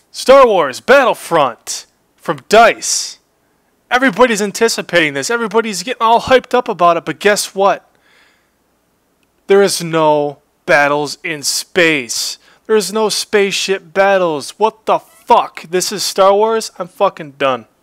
Star Wars Battlefront from DICE. Everybody's anticipating this. Everybody's getting all hyped up about it. But guess what? There is no battles in space. There is no spaceship battles. What the fuck? This is Star Wars? I'm fucking done.